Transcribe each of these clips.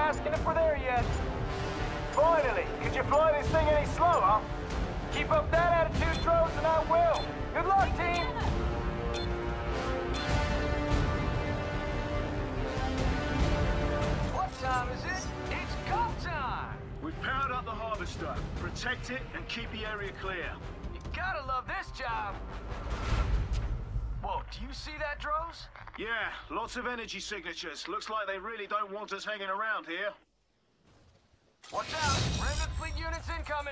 asking if we're there yet. Finally! Could you fly this thing any slower? Keep up that attitude, drones, and I will. Good luck, team! What time is it? It's go time! We've powered up the harvester. Protect it and keep the area clear. You gotta love this job! Whoa, do you see that, Drones? Yeah, lots of energy signatures. Looks like they really don't want us hanging around here. Watch out! Remnant fleet units incoming!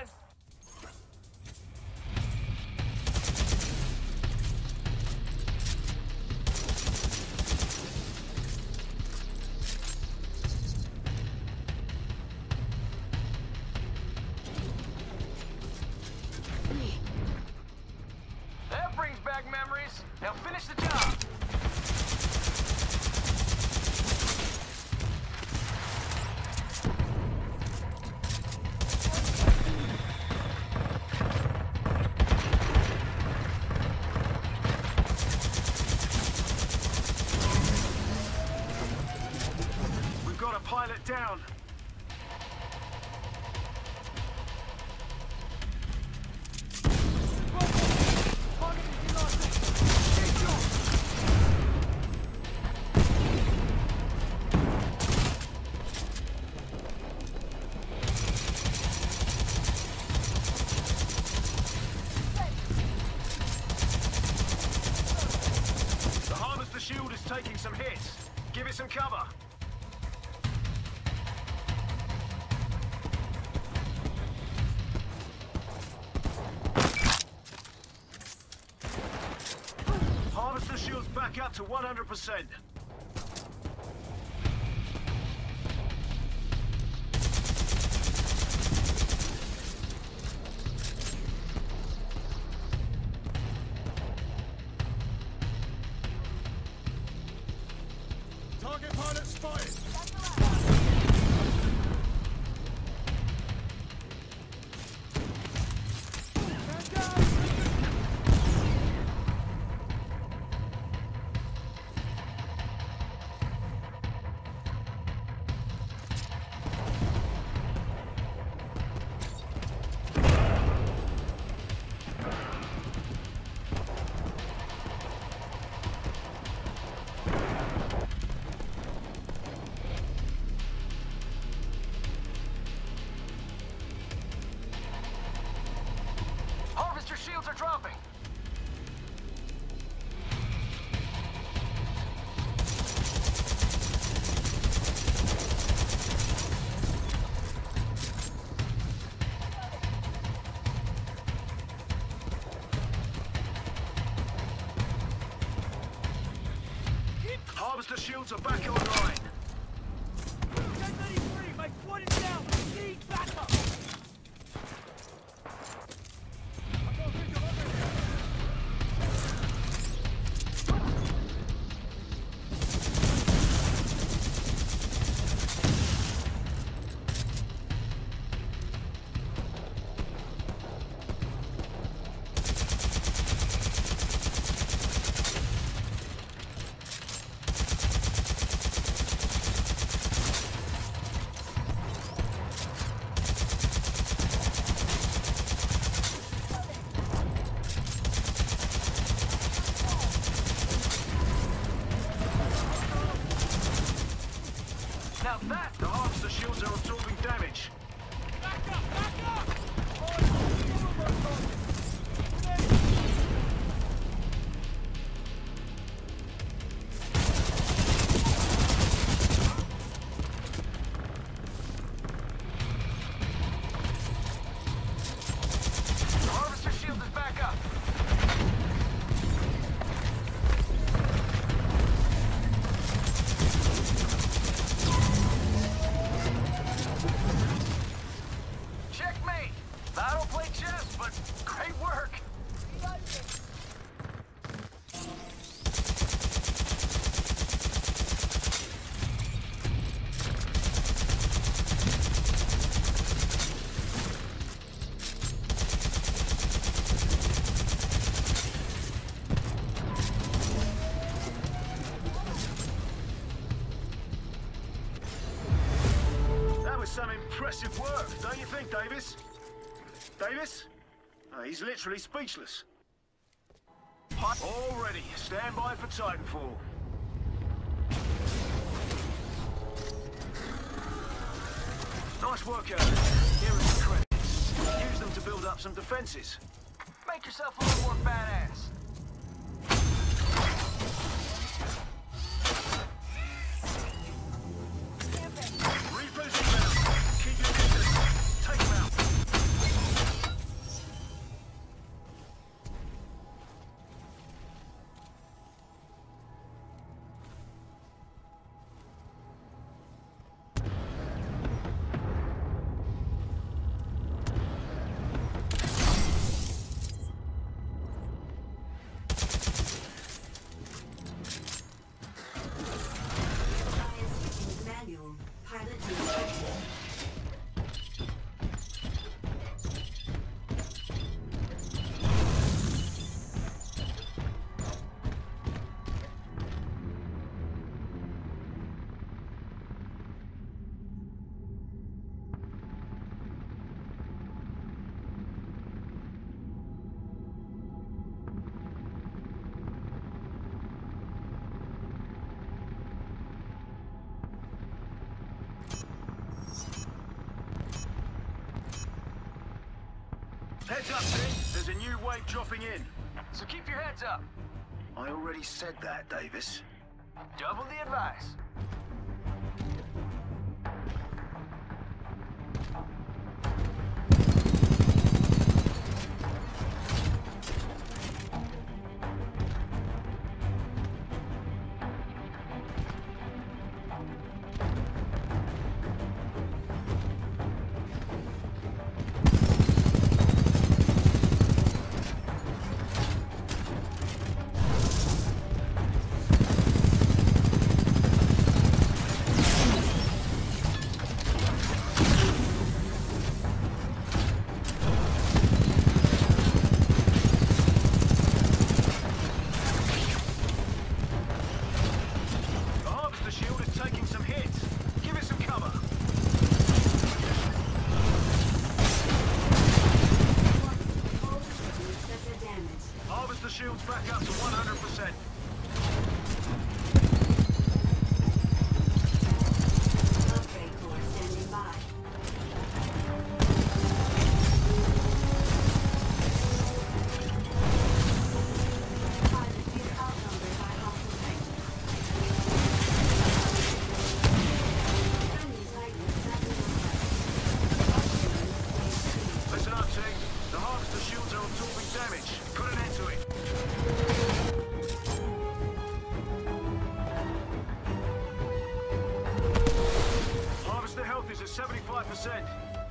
That brings back memories. Now finish the job! Pilot down. The harvester shield is taking some hits. Give it some cover. Harvester shield's back up to 100%. Target pilot spotted. Shields are dropping. Harvester shields are back online. 1093, my squad is down. Need backup. Impressive work, don't you think, Davis? Davis? Oh, he's literally speechless. All ready. Stand by for Titanfall. Nice work out there. Here are some credits. Use them to build up some defenses. Make yourself a little more badass. Reapers inbound. Keep your distance. Take them out. Heads up, Stim. There's a new wave dropping in. So keep your heads up. I already said that, Davis. Double the advice. Shields back up to 100%. Upgrade core standing by. Pilot, you're outnumbered by hostile tanks. Friendly Titan attacking the Listen up, team. The harvester shields are absorbing damage. Put an end to it. Harvester health is at 75%.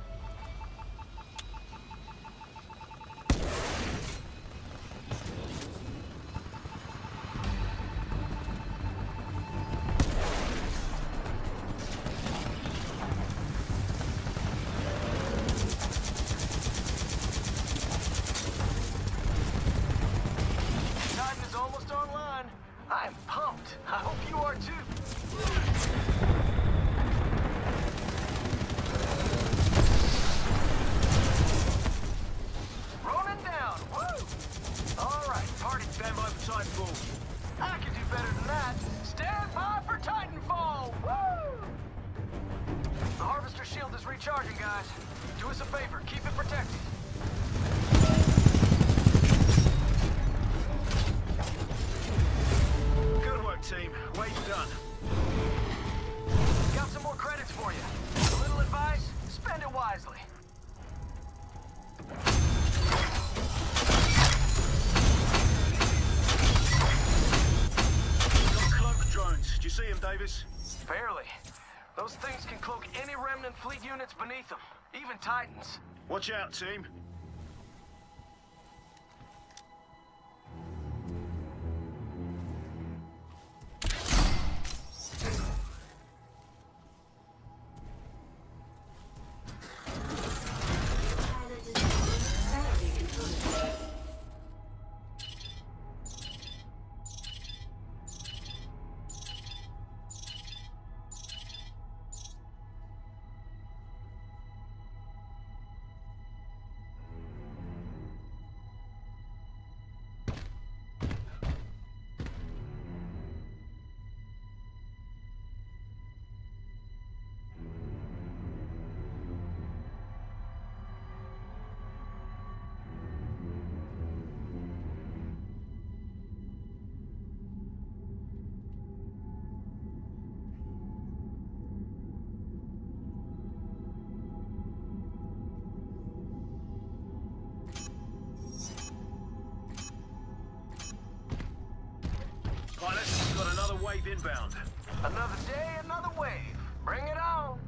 Titan is almost online. I'm pumped. I hope you are too. Rolling down. Woo! All right, party. Stand by for Titanfall. I can do better than that. Stand by for Titanfall. Woo! The harvester shield is recharging, guys. Do us a favor. Keep it protected. Good work, team. Wave's done. Got some more credits for you. A little advice, spend it wisely. Got cloak drones. Do you see them, Davis? Barely. Those things can cloak any remnant fleet units beneath them, even Titans. Watch out, team. pilot is battery controller. wave inbound. Another day, another wave. Bring it on.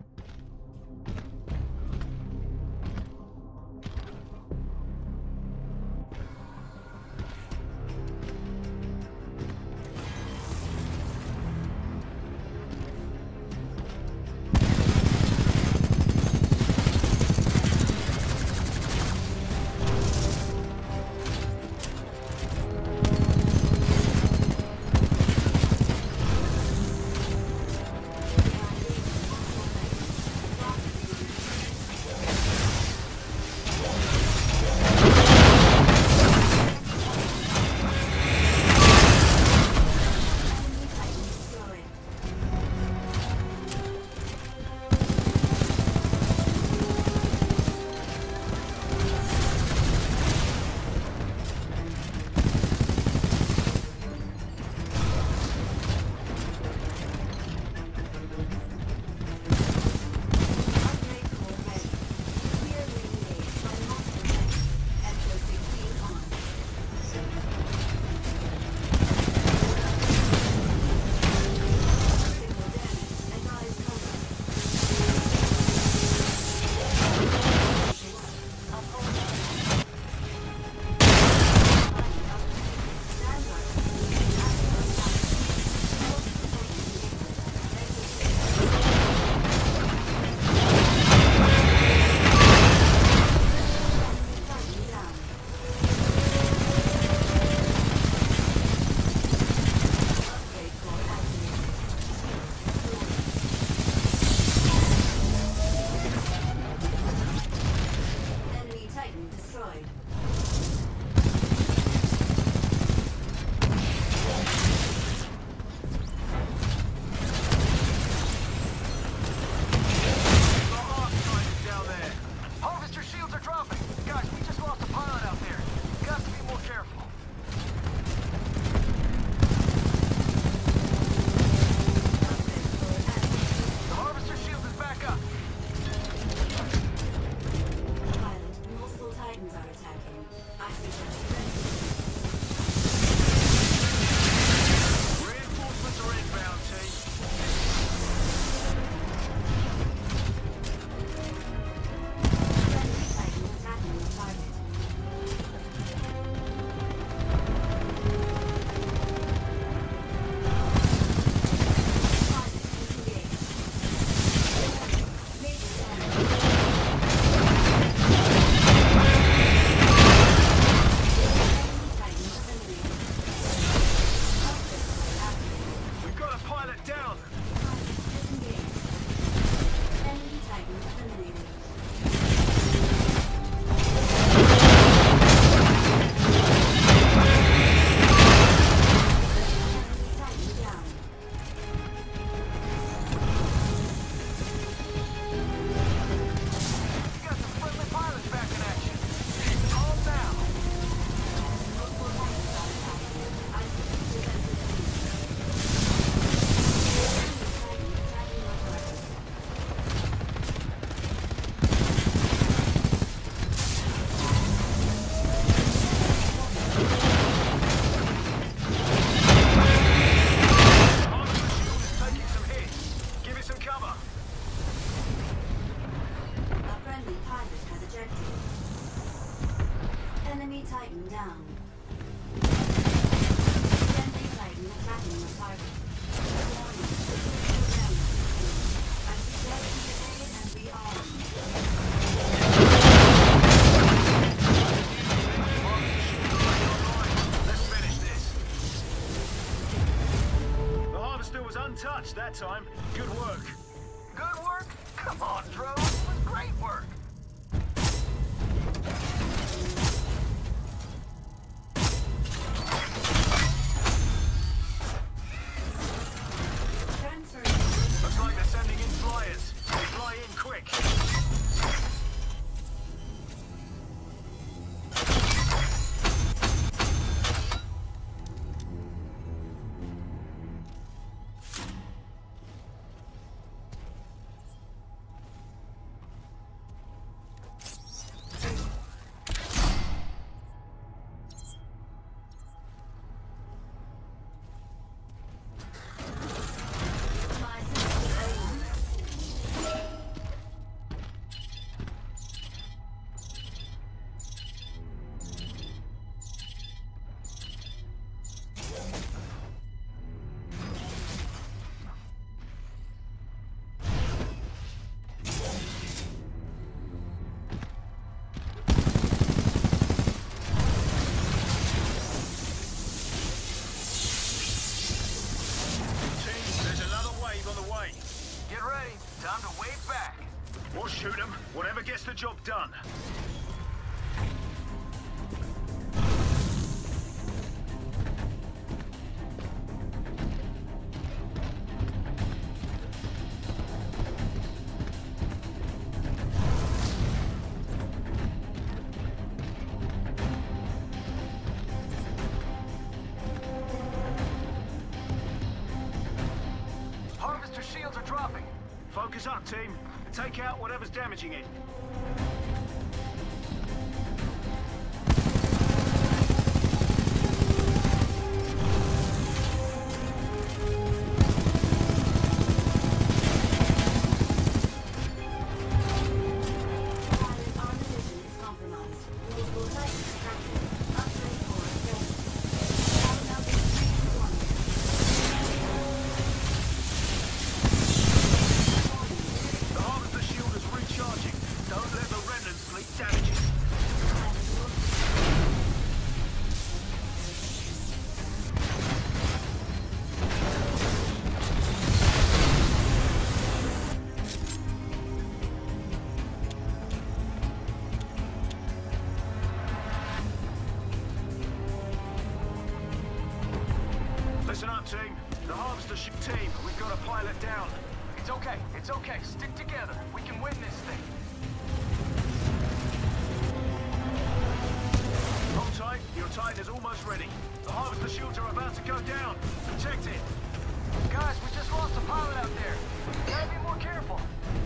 Titan down. Friendly Titan attacking the target. Warning. I suggest you aid and be armed. Let's finish this. The harvester was untouched that time. Good work. Good work? Come on, Dro. It was great work. Looks like they're sending in flyers. Fly in quick. Shoot them. Whatever gets the job done. Harvester shields are dropping. Focus up, team. Take out whatever's damaging it. Listen up, team. The harvester ship team. We've got a pilot down. It's okay. It's okay. Stick together. We can win this thing. Hold tight. Your Titan is almost ready. The harvester shields are about to go down. Protect it. Guys, we just lost a pilot out there. Gotta be more careful.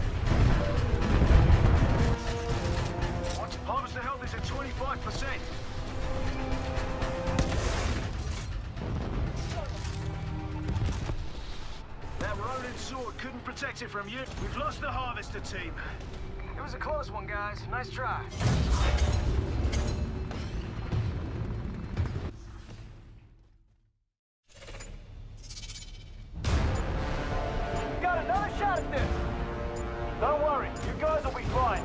Harvester health is at 25%. That Ronin sword couldn't protect it from you. We've lost the harvester team. It was a close one, guys. Nice try. Got another shot at this! Don't worry, you guys will be fine.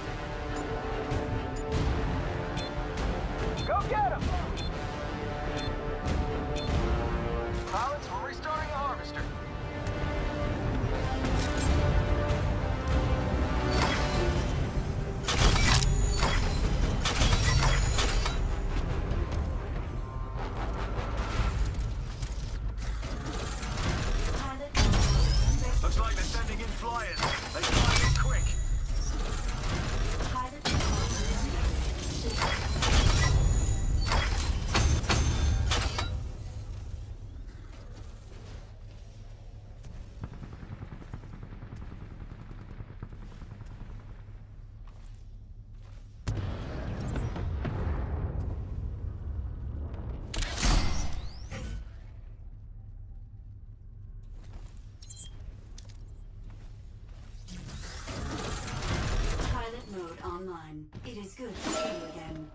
Go get him! Pilots, we're restarting the harvester. Looks like they're sending in flyers. They fly in quick. Pilot mode online. It is good to see you again.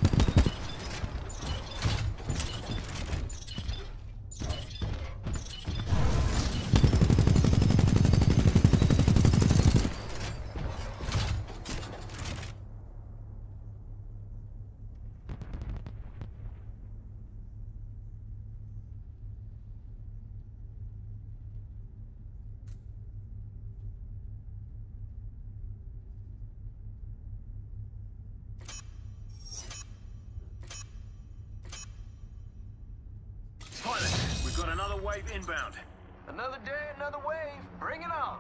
Pilot, we've got another wave inbound. Another day, another wave. Bring it on.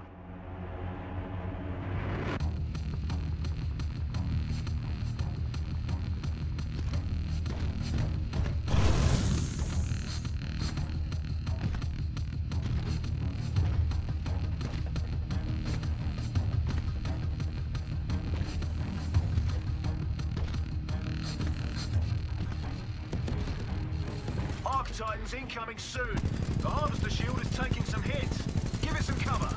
Arc Titan's incoming soon. The harvester shield is taking some hits. Give it some cover.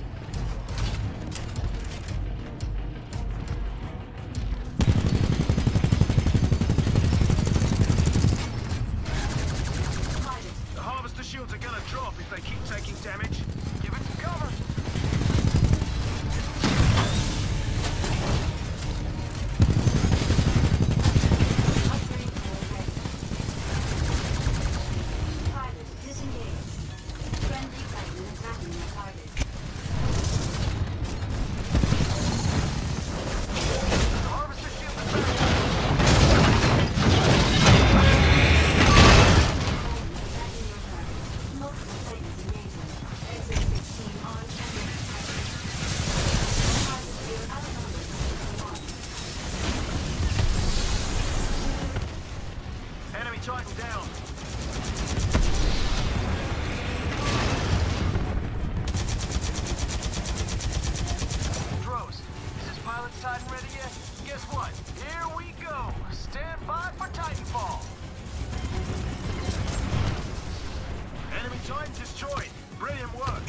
The harvester shields are gonna drop if they keep taking damage. Give it some cover. Pilot disengaged. Friendly Titan attacking the target. Titan down. Droz, is this pilot's Titan ready yet? Guess what? Here we go. Stand by for Titanfall. Enemy Titan destroyed. Brilliant work.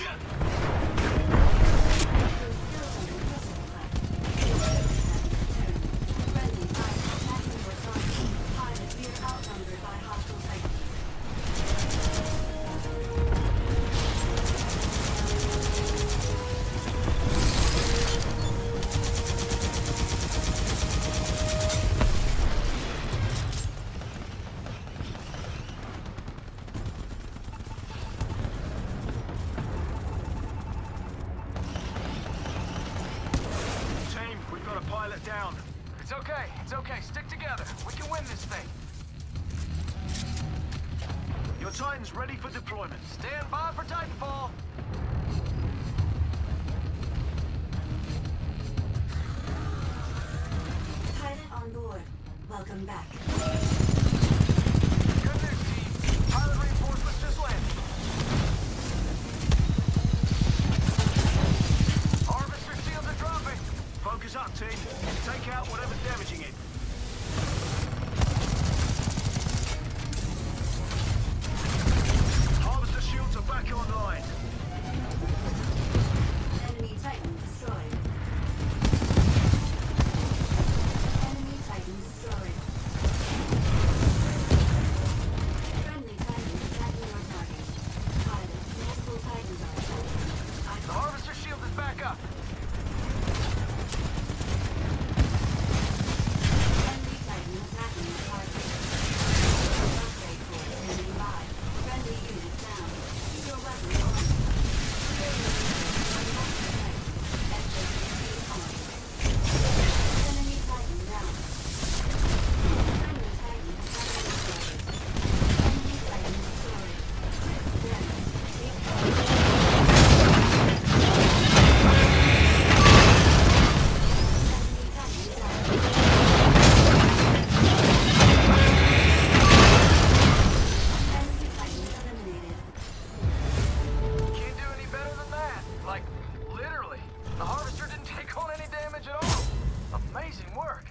Pilot down. It's okay. It's okay. Stick together. We can win this thing. Your Titan's ready for deployment. Stand by for Titanfall. Pilot on board. Welcome back. Good news, team. Pilot reinforcements just landed. Harvester shields are dropping. Focus up, team. Take out whatever's damaging it. Harvester shields are back online. Enemy Titan destroyed. Enemy Titan destroyed. Friendly Titan attacking your target. Pilot, multiple Titans are attacking. The harvester shield is back up. Enemy Titan attacking your target. Upgrade force moving by. Friendly unit down. Keep your weapons on. Enemy Titan down. Friendly Titan attacking your target. Enemy Titan destroyed. Then, take cover. Enemy Titan down. Enemy Titan eliminated. Can't do any better than that. Like, literally. The harvester didn't take on any damage at all. Amazing work.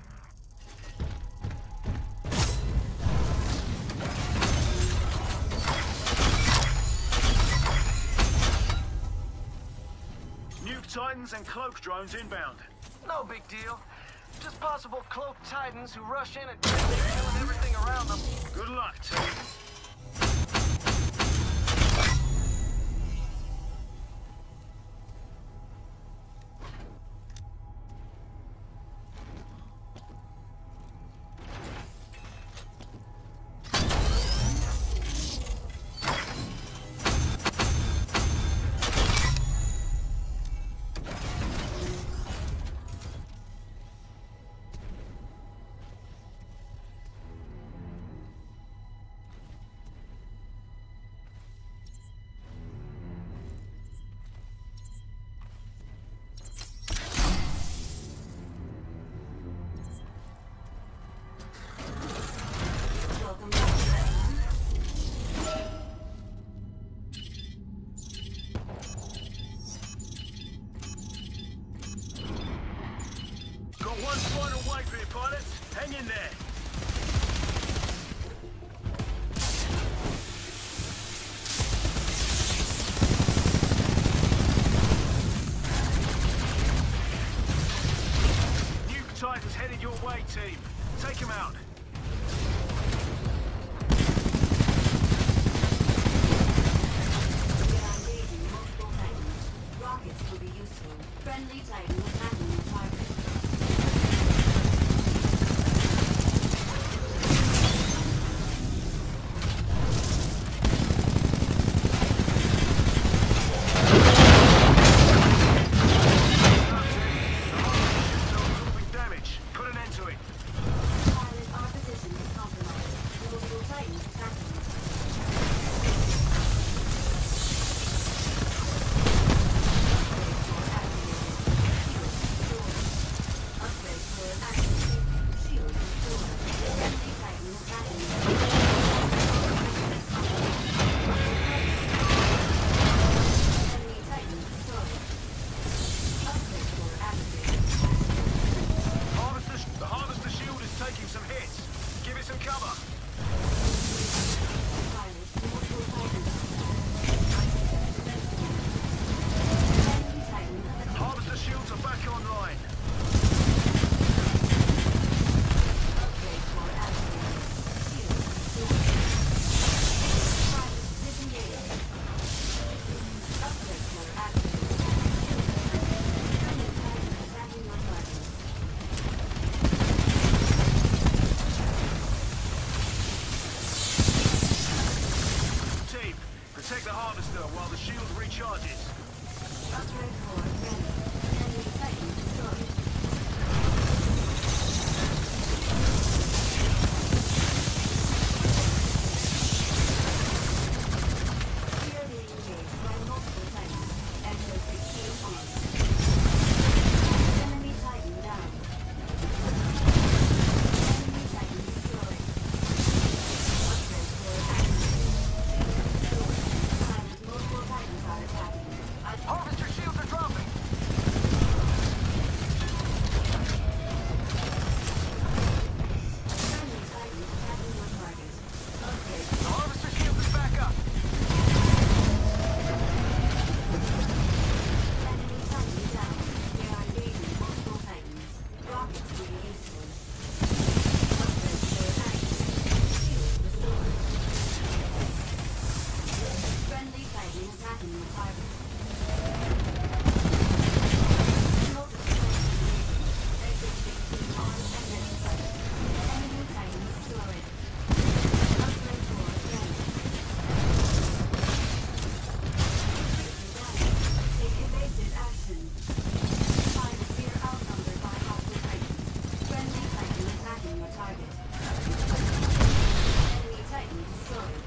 Nuke Titans and cloak drones inbound. No big deal. Just possible cloaked titans who rush in and killing everything around them. Good luck, team. Welcome back. Got one final wave here, pilots. Hang in there. Nuke Titans headed your way, team. Take them out. We are engaging multiple Titans. Rockets will be useful. Friendly Titan attacking your target. Damage. Put an end to it. Pilot, our position is compromised. Multiple Titans attacking us. Upgrade core activated. Shield restored. Friendly Titan attacking us. protect the harvester while the shield recharges. Upgrade core ready. Enemy Titan destroyed. We are being engaged by multiple Titans. Exo 16 on. Enemy Titan down. Enemy Titan destroyed. Upgrade core activated. Silent, multiple Titans are attacking. Harvester shields are dropping. Friendly Titan attacking your target. Upgrade. The harvester shield is back up. Enemy Titan down. We are engaging multiple Titans. Rockets will be useful. Upgrade core activated. Shield restored. Friendly Titan attacking your target. Multiple Titans engaging. Exit 16 on and ready site. Enemy Titan destroyed. Upgrade core ready. Take evasive action. Find a fear outnumbered by hostile Titans. Friendly Titan attacking your target. Enemy Titan destroyed.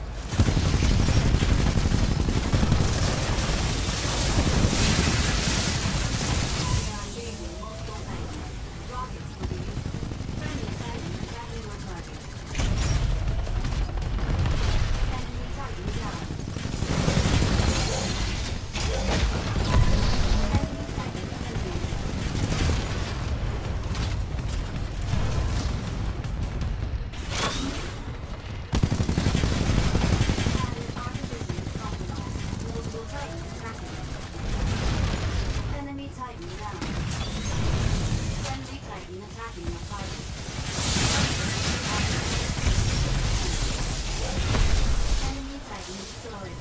We are engaging multiple Titans. Rockets will be useful. Friendly Titan attacking your target. Enemy Titan down. Enemy Titan eliminated. Added artificial compromise. Multiple Titans attacking. Enemy Titan down. Friendly Titan attacking your target. Enemy Titan destroyed.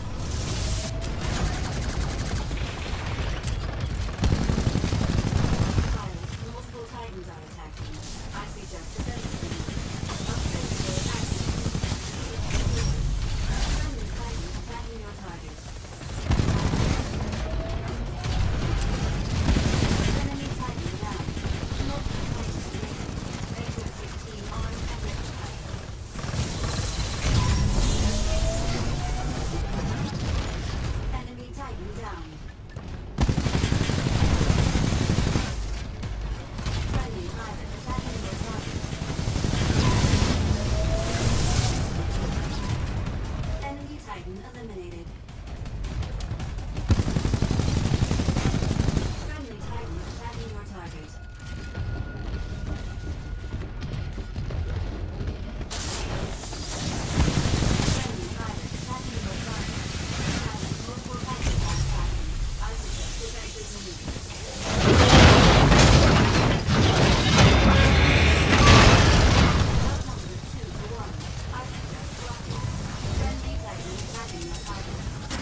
Silence. Multiple Titans are attacking. I suggest defensively. Upgrade core activated. Friendly Titan attacking your target. Enemy Titan down. Multiple Titans remaining. Exit 16 on and ready site. Enemy Titan down. Friendly pilot attacking your target. Enemy Titan eliminated. Friendly Titan attacking your target. Friendly pilot attacking your target. Silent, multiple Titans are attacking. I suggest defensive maneuvers. Outnumbered 2 to 1. I suggest rockets. Friendly Titan attacking your target.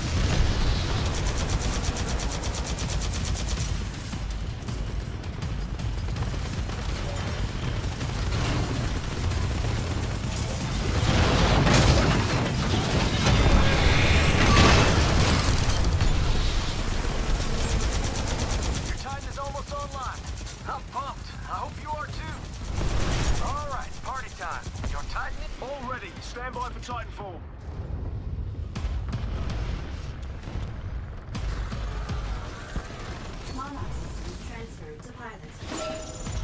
Your Titan is almost online. I'm pumped. I hope you are too. All right, party time. Your Titan All ready. Stand by for Titanfall. Monarch systems transferred to pilot.